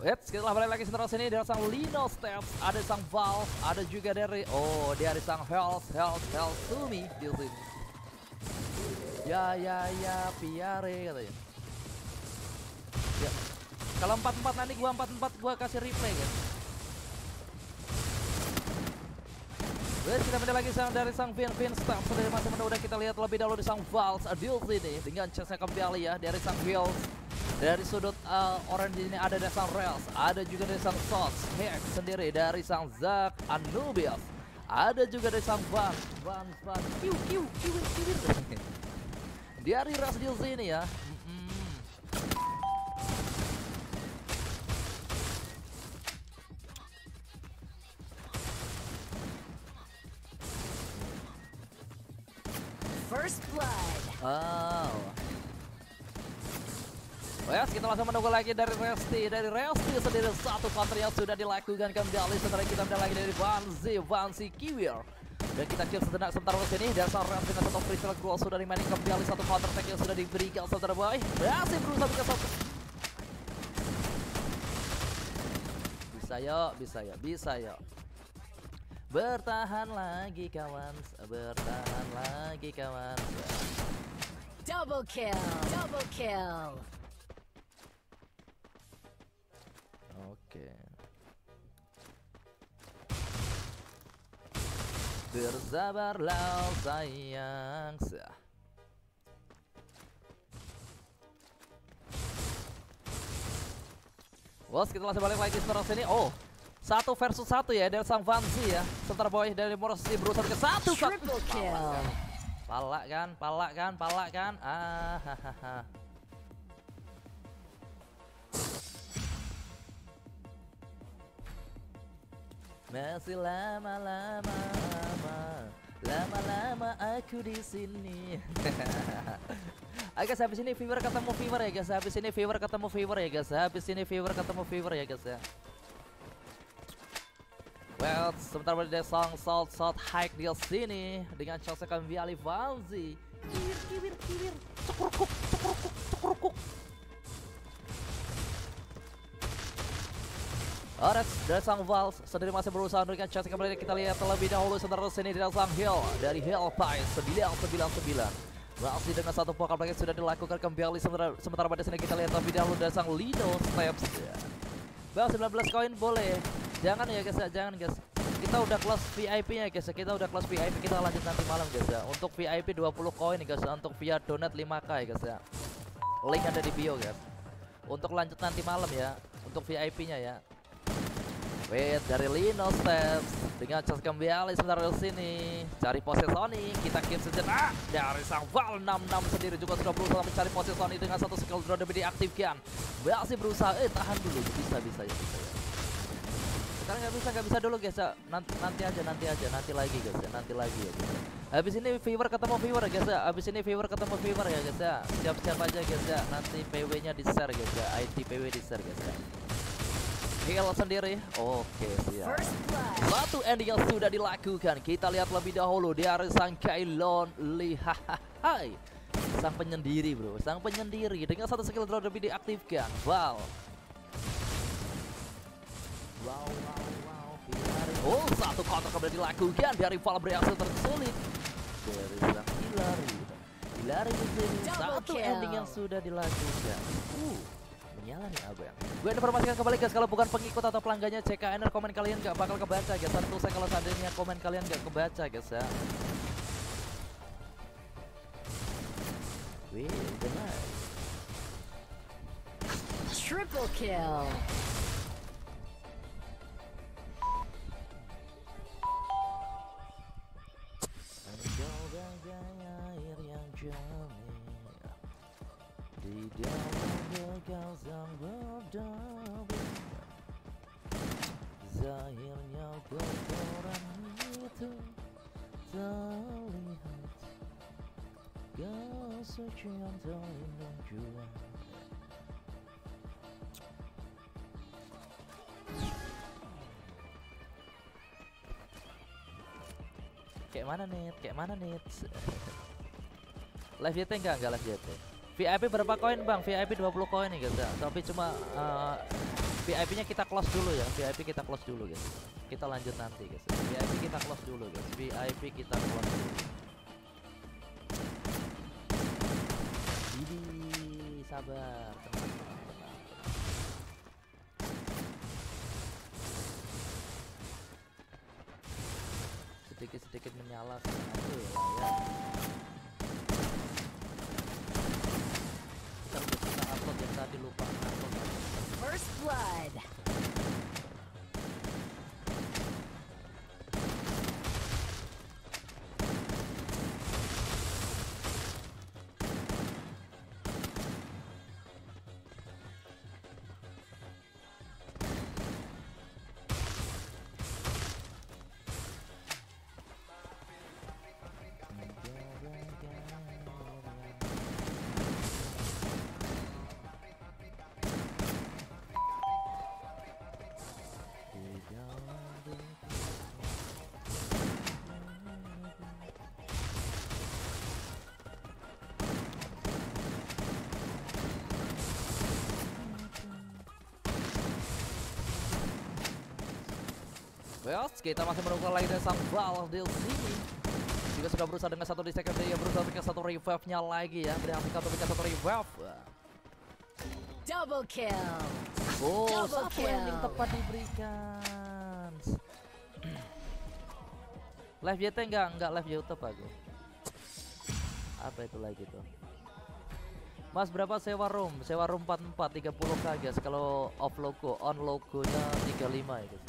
Kita balik lagi setelah sini dari sang Lino Steps, ada sang Valve, ada juga dari dia ada sang Health Sumi di sini. Ya Piare katanya. Ya. Kalau 4-4 nanti gua 4-4 gua kasih replay kan. Kita balik lagi dari sang Vin Steps, dari masih udah kita lihat lebih dahulu di sang Valve di sini dengan chestnya kembali ya dari sang Health. Dari sudut orange ini ada dari sang Rails, ada juga dari sang Sots, Hex sendiri dari sang Zack Anubius, ada juga dari sang Van dari Rails di sini ya. First blood. Kita langsung menunggu lagi dari Resti sendiri, satu counter yang sudah dilakukan kembali. Sementara kita mendengar lagi dari Vanzi Kiwir. Dan kita kill sebentar ke sini dan sang Resti dengan satu free kill goal sudah dimainin kembali, satu counter attack yang sudah diberikan saudara boy. Masih berusaha bikin satu. Bisa yuk. Bertahan lagi kawan. Double kill. Oke. Bersabarlah sayang. Bos, kita langsung balik lagi setelah sini. 1 versus 1 ya dari sang Vanzi ya. Sebentar boy dari Morsi berusaha ke 1. Triple kill. Palak kan. Masih lama aku di sini. Guys, habis ini Fever ketemu Fever ya guys. Habis ini Fever ketemu Fever ya guys ya. Well, sebentar dari sang Salt Hike di sini dengan chance kembali Vanzi. Kibir. Cekurkuk. Alright, dari sang Valve sendiri masih berusaha memberikan chance kembali. Kita lihat terlebih dahulu sebentar sini dari sang Hill dari Hellpie 999. Masih dengan satu pokal lagi sudah dilakukan kembali. Sementara pada sini kita lihat terlebih dahulu dari sang Lino Steps. Bang 19 koin boleh. Jangan ya guys, jangan guys. Kita udah kelas VIP nya guys. Kita lanjut nanti malam guys ya. Untuk VIP 20 koin guys. Untuk via donat 5k ya guys ya. Link ada di bio guys. Untuk lanjut nanti malam ya. Untuk VIP nya ya. Wait dari Lino Steps dengan chance kembali sebentar di sini. Cari posisi Sony, kita keep sejenak. Dari sang Val 66 sendiri juga sudah berusaha mencari posisi Sony dengan satu skill drone lebih diaktifkan. Masih berusaha, tahan dulu, bisa ya. Sekarang nggak bisa dulu guys ya. Nanti lagi guys ya, nanti lagi ya guys. Habis ini Fever ketemu Fever guys ya. Ya guys ya. Siap-siap aja guys ya. Nanti PW-nya di-share guys ya. IT PW di-share guys ya. Heal sendiri. Oke, siap. Satu ending yang sudah dilakukan. Kita lihat lebih dahulu dari sang Kailon Lihai. Sang penyendiri bro, dengan satu skill drone lebih diaktifkan. Wow. Satu counter kembali dilakukan dari Val berhasil tersulit dari sang Hilary di sini. Satu ending yang sudah dilakukan. Menyala nih abang. Gue informasikan kembali guys, kalau bukan pengikut atau pelanggannya CKNR, komen kalian gak bakal kebaca guys. Tentu saya kalau seandainya komen kalian gak kebaca guys ya. Wih, benar. Triple kill. Air yang jernih di dalam kau sang berdiri. Zahirnya kotoran itu terlihat, kesucian terlindung jua. Kayak mana nih? Live JT enggak live JT. VIP berapa koin bang? VIP 20 koin nih guys ya. Tapi cuma VIP-nya kita close dulu ya. VIP kita close dulu guys. Kita lanjut nanti guys. VIP kita close dulu guys. VIP kita close dulu. Ini sabar, tenang, tenang. Sedikit-sedikit menyala satu lah ya. Kita upload yang tadi lupa upload. First blood. Yes, kita masih menunggu lagi dari sang Val di sini. Juga sudah berusaha dengan satu di secondary, berusaha bikin satu revive-nya lagi ya. Berhasil untuk bikin satu revive. Double kill. Oh, Double satu landing kill. tepat diberikan. Live YT enggak live YouTube aku. Apa itu lagi tuh? Mas berapa sewa room? Sewa room 44 30k guys. Kalau off logo, on logonya 35 ya guys.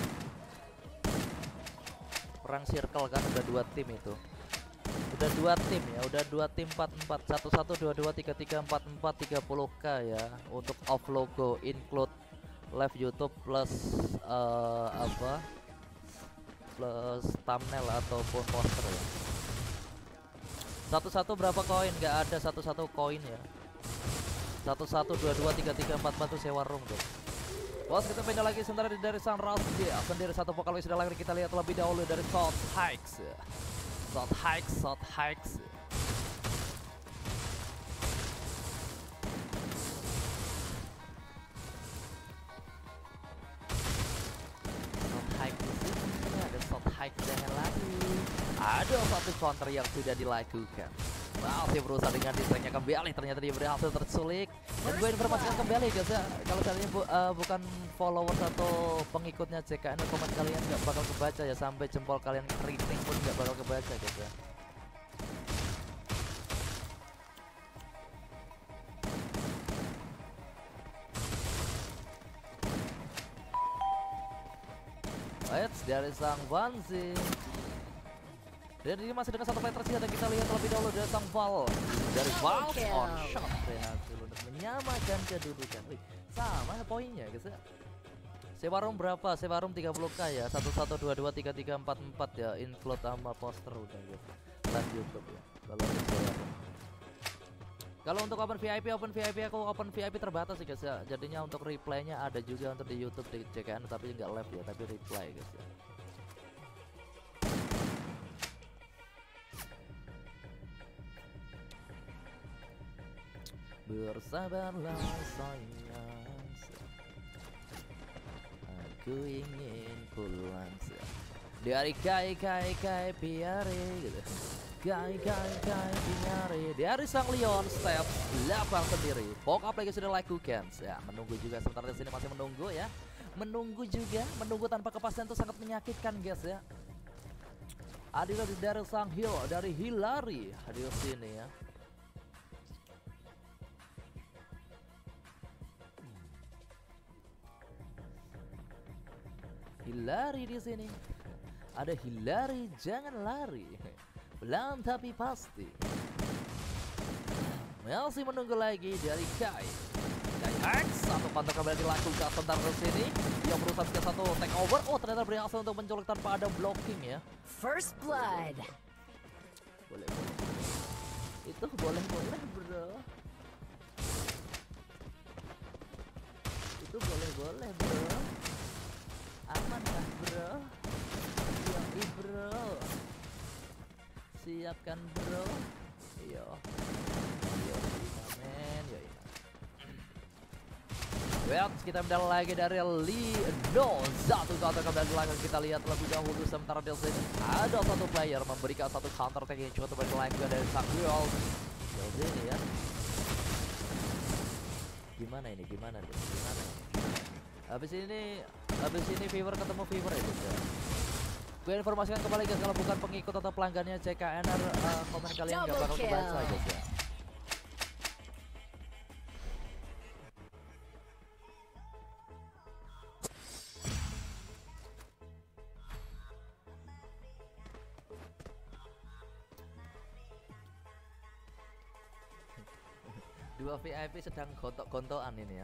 Perang circle kan udah 2 tim itu. Udah 2 tim ya, udah 2 tim 44 11 22 33 44 30k ya untuk off logo include live YouTube plus apa? Plus thumbnail ataupun poster ya. Satu-satu berapa koin? Nggak ada satu-satu koin ya. 11 22 33 44 tuh sewa room guys. Bos, kita pindah lagi sementara dari sang Rusty sendiri satu vokal sudah lagi kita lihat terlebih dahulu dari South Hikes. South Hikes, South Hikes. South Hikes di sini ada South Hikes dengan lagi. Ada satu counter yang sudah dilakukan. Masih berusaha dengan distriknya kembali, ternyata dia berhasil terculik. Dan gue informasikan kembali guys ya, kalau kalian bukan followers atau pengikutnya JKN, komen kalian nggak bakal kebaca ya, sampai jempol kalian keriting pun nggak bakal kebaca guys ya. Eits, dari sang Banzi. Dan ini masih dengan satu player tersisa dan kita lihat terlebih dahulu dari sang Val. Dari Val on shot berhasil untuk menyamakan kedudukan. Wih, sama poinnya guys ya. Sewa room berapa? Sewa room 30k ya. 11 22 33 44 ya. Include sama poster udah guys. Live YouTube ya. Kalau untuk sewa room. Kalau untuk open VIP aku open VIP terbatas sih guys ya. Jadinya untuk replaynya ada juga untuk di YouTube di JKN tapi nggak live ya, tapi replay guys ya. Bersabarlah sayang, aku ingin pulang dari kai piare gitu. Kai piare dari sang Leon step 8 sendiri. Pokok lagi sudah lakukan ya, menunggu juga sebentar di sini masih menunggu ya. Menunggu tanpa kepastian itu sangat menyakitkan guys ya. Adil dari sang Hill, dari Hilary hadir sini ya. Hilary di sini. Ada Hilary, jangan lari. Pelan tapi pasti. Masih menunggu lagi dari Kai X. Satu counter kembali dilakukan sebentar di sini. Dia berusaha ke satu take over. Oh, ternyata berhasil untuk menculik tanpa ada blocking ya. First blood. Boleh. Itu boleh bro. Itu boleh bro. Aman kah bro? Yoi bro. Siapkan bro. Yo. Yoi men. Well, kita mendapat lagi dari Lino. Satu counter kembali belakang kita lihat lebih dahulu. Sementara di sini ada satu player memberikan satu counter attack yang cukup berlaku dari sang Will. Di sini ya. Gimana ini? Gimana nih? Gimana? Habis ini Fever ketemu Fever ya, guys ya. Gue informasikan kembali guys, kalau bukan pengikut atau pelanggannya CKNR, komen kalian gak bakal kebaca guys ya. Dua VIP sedang gontok-gontokan ini ya.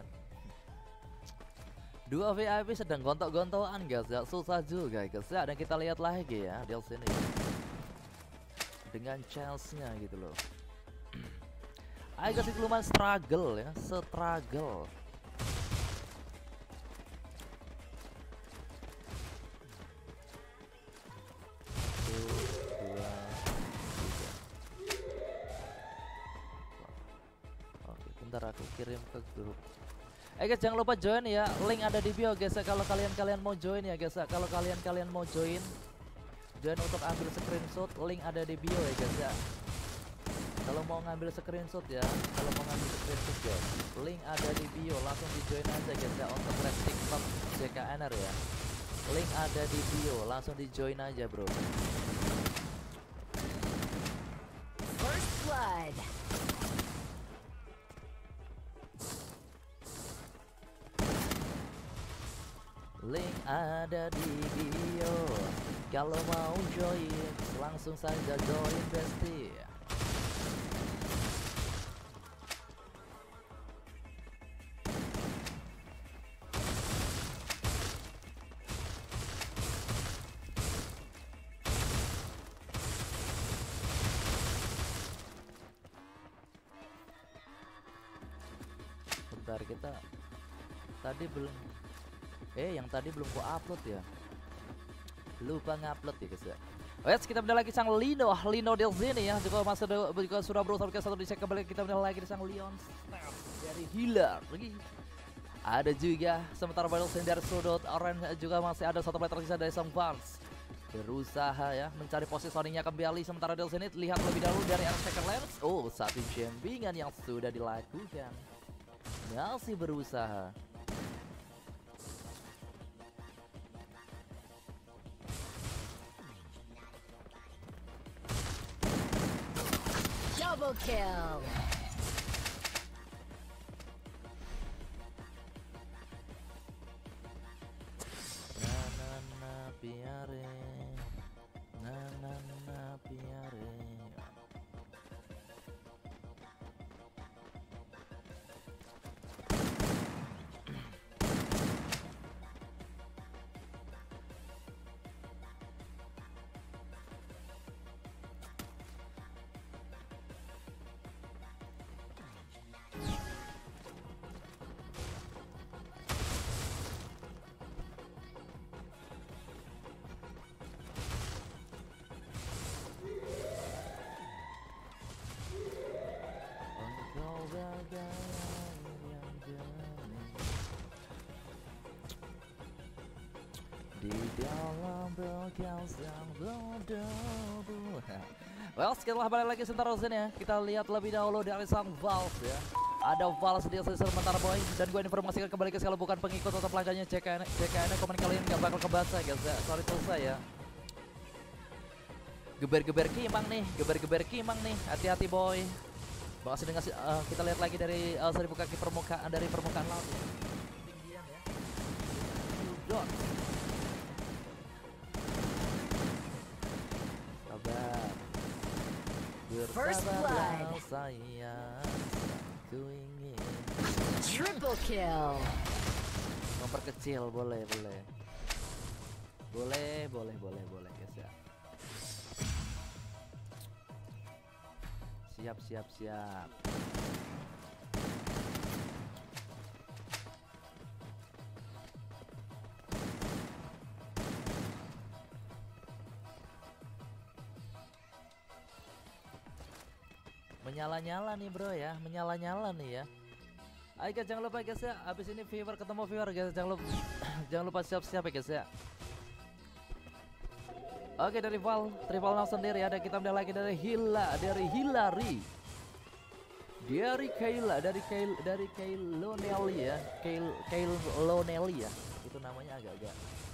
Dua VIP sedang gontok-gontokan guys ya, susah juga guys ya. Dan kita lihat lagi ya di sini dengan chance-nya gitu loh. Agak sih lumayan struggle ya, struggle. Bentar aku kirim ke grup. Guys, jangan lupa join ya. Link ada di bio guys ya, kalau kalian mau join ya guys ya. Kalau kalian mau join untuk ambil screenshot, link ada di bio ya guys ya. Kalau mau ngambil screenshot ya, guys, link ada di bio, langsung di join aja guys ya untuk live TikTok CKNR ya. Link ada di bio, langsung di join aja bro. First blood. Link ada di bio. Kalau mau join, langsung saja join bestie. Bentar, kita tadi belum yang tadi belum ku upload ya, lupa ngupload ya guys ya. Wes, kita beda lagi sang Lino di sini ya, juga sudah berusaha ke satu dicek kembali. Kita beda lagi di sang Leon dari Healer lagi. Ada juga sementara battle scene dari sudut orange, juga masih ada satu player tersisa dari sang Vans. Berusaha ya mencari positioningnya kembali. Sementara di sini lihat lebih dahulu dari arah second lens. Oh, satu jamming yang sudah dilakukan. Masih berusaha. Double kill. Na piare. Na piare. Di dalam bekas yang berdebu. Well, setelah balik lagi sebentar ya, kita lihat lebih dahulu dari sang Valve ya. Ada Valve di sementara boy, dan gue informasikan kembali ke kalau bukan pengikut atau pelanggannya CKN, komen kalian gak bakal kebaca guys ya. Sorry to say ya. Geber-geber kimang nih, hati-hati boy. Makasih dengan kita lihat lagi dari seribu kaki permukaan laut ya. Tinggian ya. Dot. Sabar. Bersabarlah sayang. Ku ingin triple kill. Memperkecil boleh guys ya. Siap. Menyala-nyala nih bro ya, menyala-nyala nih ya. Ayo guys, jangan lupa guys ya, habis ini viewer ketemu viewer guys, jangan lupa siap-siap ya guys ya. Oke, dari Val, triple knock sendiri ada, kita melihat lagi dari Hillary. Dari Kailonelli ya, Kailonelli ya. Itu namanya agak-agak.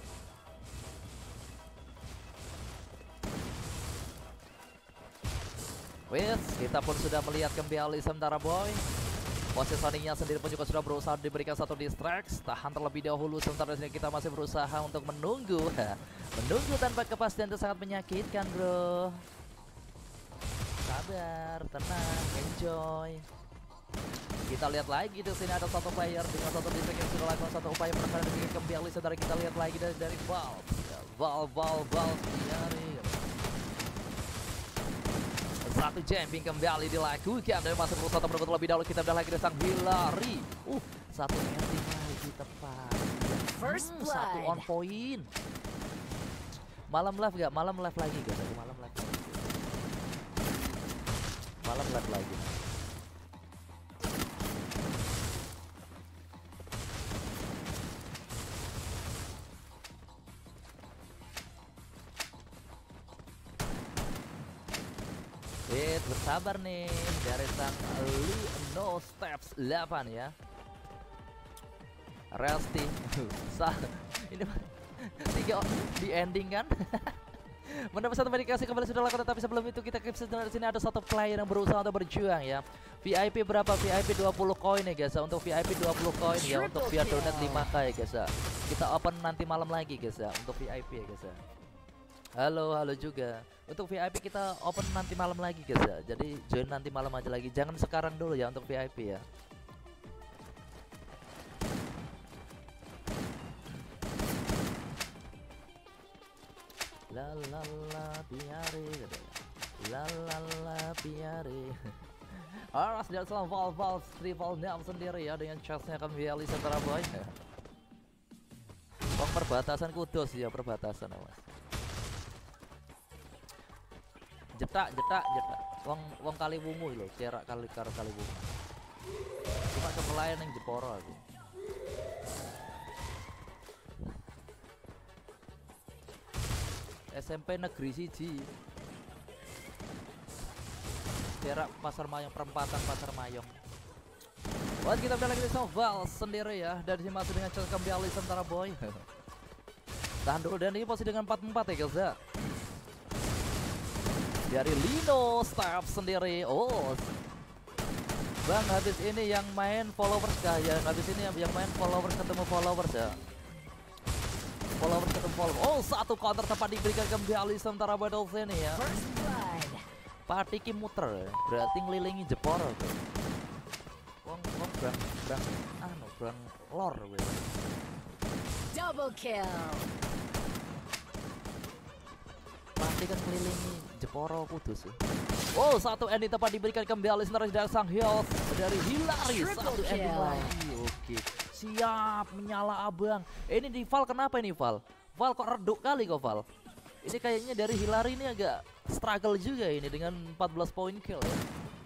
Wes, kita pun sudah melihat kembali sementara boy. Positioningnya sendiri pun juga sudah berusaha diberikan satu distract. Tahan terlebih dahulu, sementara di sini kita masih berusaha untuk menunggu. Menunggu tanpa kepastian itu sangat menyakitkan, bro. Sabar, tenang, enjoy. Kita lihat lagi di sini ada satu player dengan satu distract yang sudah lakukan satu upaya penekanan demi kembali. Saudara, kita lihat lagi dari Val. Satu jumping kembali dilakukan dari masuk berusaha untuk merebut lebih dahulu. Kita udah lagi dari sang Hillary. Satu ending lagi tepat. Satu on point. Malam live gak? Malam live lagi guys. Malam live lagi. Bersabar nih dari sang No Steps 8 ya. Resti ini 3 di ending kan. Mendapat satu medikasi kembali sudah lakukan, tapi sebelum itu kita keep di sini ada satu player yang berusaha untuk berjuang ya. VIP berapa? VIP 20 koin ya guys. Untuk VIP 20 koin ya, untuk via donat 5k ya guys. Kita open nanti malam lagi guys ya, untuk VIP ya guys. Halo juga. Untuk VIP kita open nanti malam lagi guys ya. Jadi join nanti malam aja lagi. Jangan sekarang dulu ya untuk VIP ya. La la la biare. La la la biare. Aras dari selang Val triple nap sendiri ya, dengan chestnya akan Viali sementara boy. Bang perbatasan Kudus ya, perbatasan mas. Jetak. Wong kali wungu lho, cerak kali wungu. Cuma kepelayan yang Jeporo aku. SMP Negeri Siji. Cerak Pasar Mayong, perempatan Pasar Mayong. Buat kita balik lagi sama Val sendiri ya, dari sini masih dengan cara kembali sementara boy. Tahan dulu, dan ini posisi dengan 4-4 ya guys ya. Dari Lino Staff sendiri. Bang, habis ini yang main followers kah ya? Habis ini yang main followers ketemu followers ya. Followers ketemu followers. Satu counter tepat diberikan kembali sementara battle sini ya. Patiki muter, berarti ngelilingi Jeporo tuh. Wong brang lor gue. Double kill. Pasti kan kelilingi Jeporo Kudus. Satu ending tepat diberikan kembali sementara dari sang health dari Hillary. Satu ending lagi. Oke, siap menyala abang. Ini di Val kenapa ini Val? Val kok redup kali kok Val? Ini kayaknya dari Hillary ini agak struggle juga ini dengan 14 point kill ya.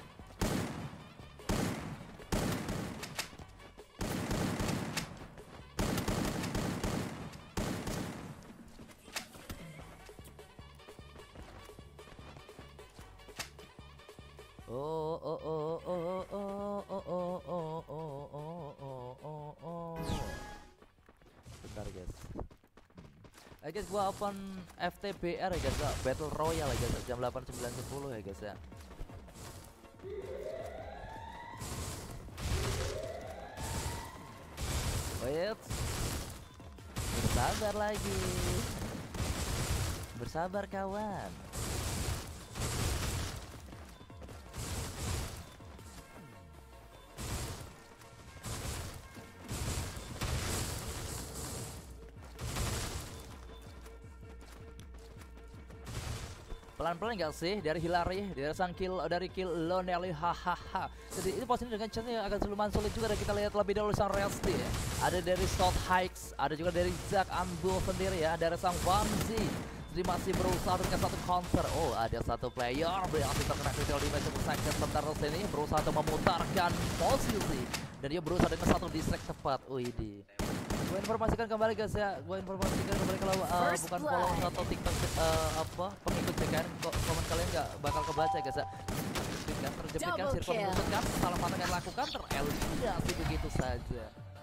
Bentar guys. Guys, gua open FTBR ya guys, Battle Royale ya guys, jam 8, 9, 10 ya guys ya. Wait, bersabar lagi, bersabar kawan. Pelan-pelan gak sih dari Hillary, dari sang dari kill Lonely, hahaha. Jadi ini posisi dengan chance yang agak sulit juga, dan kita lihat lebih dahulu sang Resti ya. Ada dari South Hikes, ada juga dari Zack Anbu sendiri ya, dari sang Vanzi. Jadi masih berusaha dengan satu counter. Ada satu player berhasil terkena critical damage sementara ini berusaha untuk memutarkan posisi Dan dia berusaha dengan satu distract tepat. Widih. Gue informasikan kembali guys ya. Gue informasikan kembali kalau bukan follow atau TikTok pengikut CKN, komen kalian nggak bakal kebaca guys ya. Terjepitkan sirkul menusukkan, salah satu yang lakukan tereliminasi begitu saja.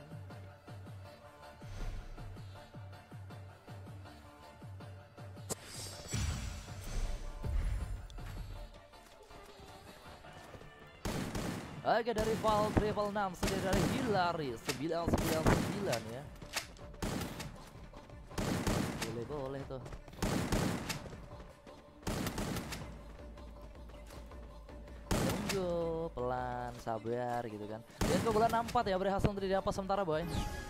Oke, dari Val Triple 6 sendiri dari Hillary 999 ya. Boleh tuh. Tunggu pelan, sabar gitu kan. Dan keunggulan 64 ya berhasil untuk didapat sementara boy.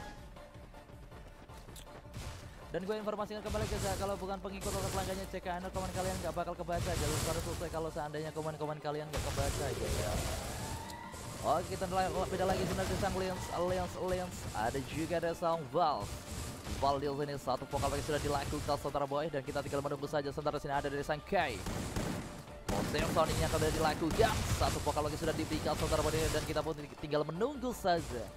Dan gue informasikan kembali guys ya, kalau bukan pengikut atau pelanggannya CKN, komen kalian nggak bakal kebaca. Jalur baru selesai kalau seandainya komen kalian nggak kebaca gitu ya. Oke, kita beda lagi sebenarnya sang Lions. Ada juga ada sang Val di sini satu vokal lagi sudah dilakukan saudara boy, dan kita tinggal menunggu saja. Sementara sini ada dari sang Kai. Possession ini akan dilakukan, satu vokal lagi sudah diberikan saudara boy, dan kita pun tinggal menunggu saja.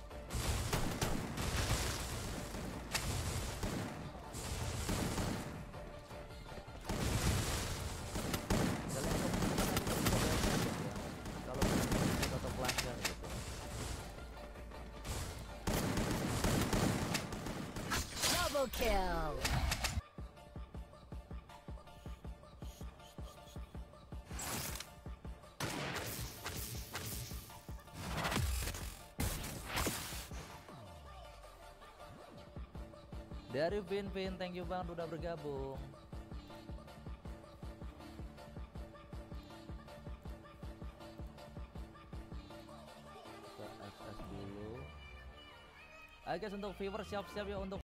Double kill. Dari Vin, thank you bang udah bergabung. Kita SS dulu. Oke guys, untuk viewer siap-siap ya untuk